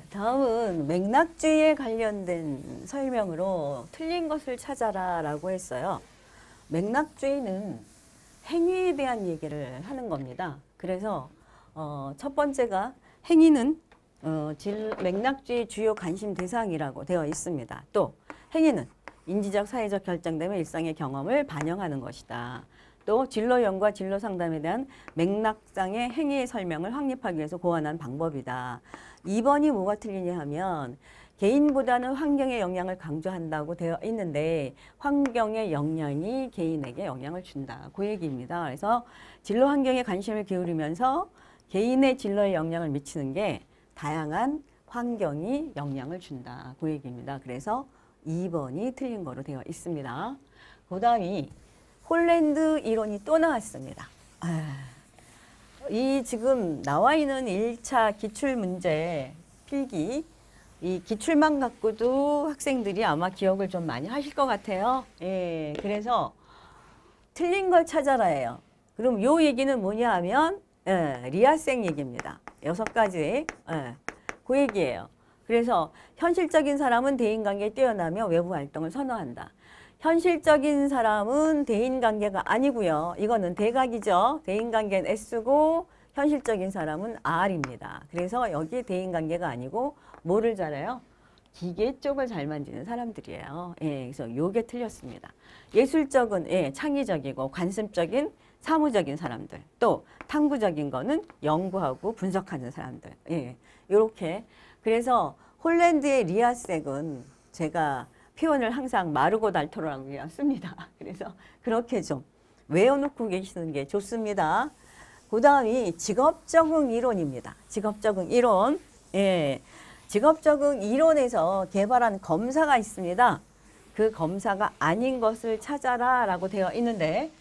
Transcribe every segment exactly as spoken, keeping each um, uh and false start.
다음은 맥락주의에 관련된 설명으로 틀린 것을 찾아라 라고 했어요. 맥락주의는 행위에 대한 얘기를 하는 겁니다. 그래서 어, 첫 번째가 행위는 어, 질, 맥락주의 주요 관심 대상이라고 되어 있습니다. 또 행위는 인지적, 사회적 결정됨의 일상의 경험을 반영하는 것이다. 또 진로연구와 진로상담에 대한 맥락상의 행위의 설명을 확립하기 위해서 고안한 방법이다. 이 번이 뭐가 틀리냐 하면 개인보다는 환경의 영향을 강조한다고 되어 있는데 환경의 영향이 개인에게 영향을 준다. 그 얘기입니다. 그래서 진로 환경에 관심을 기울이면서 개인의 진로에 영향을 미치는 게 다양한 환경이 영향을 준다. 그 얘기입니다. 그래서 이 번이 틀린 거로 되어 있습니다. 그 다음이 홀랜드 이론이 또 나왔습니다. 아, 이 지금 나와 있는 일 차 기출문제 필기 이 기출만 갖고도 학생들이 아마 기억을 좀 많이 하실 것 같아요. 예, 그래서 틀린 걸 찾아라예요. 그럼 요 얘기는 뭐냐 하면 예, 리아생 얘기입니다. 여섯 가지 예, 그 얘기예요. 그래서 현실적인 사람은 대인관계에 뛰어나며 외부 활동을 선호한다. 현실적인 사람은 대인관계가 아니고요. 이거는 대각이죠. 대인관계는 S고 현실적인 사람은 R입니다. 그래서 여기 대인관계가 아니고 뭐를 잘해요? 기계 쪽을 잘 만지는 사람들이에요. 예, 그래서 요게 틀렸습니다. 예술적은 예, 창의적이고 관습적인 사무적인 사람들. 또 탐구적인 거는 연구하고 분석하는 사람들. 예, 요렇게. 그래서 홀랜드의 리아색은 제가 표현을 항상 마르고 닳도록 씁니다. 그래서 그렇게 좀 외워놓고 계시는 게 좋습니다. 그 다음이 직업적응 이론입니다. 직업적응 이론. 예. 직업적응 이론에서 개발한 검사가 있습니다. 그 검사가 아닌 것을 찾아라 라고 되어 있는데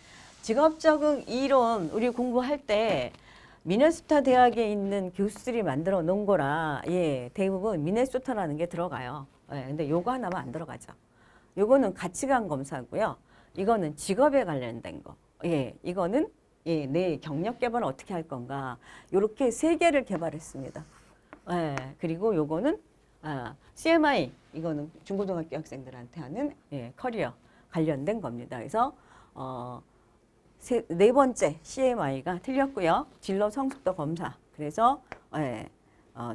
직업적응 이론 우리 공부할 때 미네소타 대학에 있는 교수들이 만들어 놓은 거라 예, 대부분 미네소타라는 게 들어가요. 예, 근데 요거 하나만 안 들어가죠. 요거는 가치관 검사고요. 이거는 직업에 관련된 거. 예, 이거는 예, 내 경력 개발을 어떻게 할 건가. 요렇게 세 개를 개발했습니다. 예, 그리고 요거는 아, 씨엠아이 이거는 중고등학교 학생들한테 하는 예, 커리어 관련된 겁니다. 그래서 어, 세, 네 번째 씨엠아이가 틀렸고요. 진로 성숙도 검사. 그래서 예, 어,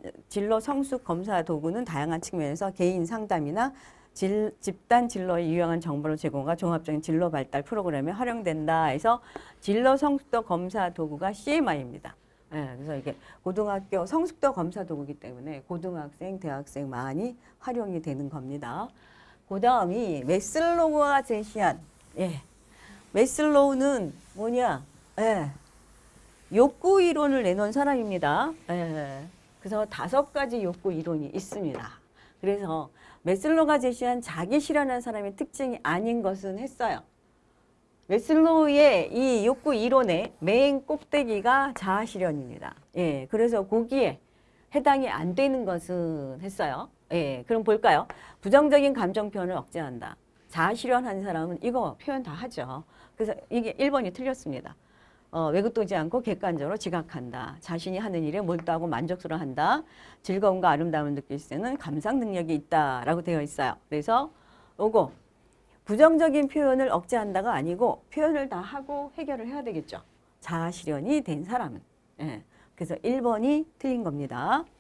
진로 성숙 검사 도구는 다양한 측면에서 개인 상담이나 질, 집단 진로에 유용한 정보를 제공한 종합적인 진로 발달 프로그램에 활용된다 해서 진로 성숙도 검사 도구가 씨엠아이입니다. 예, 그래서 이게 고등학교 성숙도 검사 도구이기 때문에 고등학생, 대학생 많이 활용이 되는 겁니다. 그 다음이 메슬로우가 제시한 예, 메슬로우는 뭐냐? 예, 욕구 이론을 내놓은 사람입니다. 예, 그래서 다섯 가지 욕구 이론이 있습니다. 그래서 메슬로우가 제시한 자기 실현한 사람의 특징이 아닌 것은 했어요. 메슬로우의 이 욕구 이론의 맨 꼭대기가 자아 실현입니다. 예, 그래서 거기에 해당이 안 되는 것은 했어요. 예, 그럼 볼까요? 부정적인 감정 표현을 억제한다. 자아 실현한 사람은 이거 표현 다 하죠. 그래서 이게 일 번이 틀렸습니다. 어, 왜곡되지 않고 객관적으로 지각한다. 자신이 하는 일에 몰두하고 만족스러워한다. 즐거움과 아름다움을 느낄 수 있는 감상 능력이 있다라고 되어 있어요. 그래서 요거 부정적인 표현을 억제한다가 아니고 표현을 다 하고 해결을 해야 되겠죠. 자아 실현이 된 사람은. 예. 그래서 일 번이 틀린 겁니다.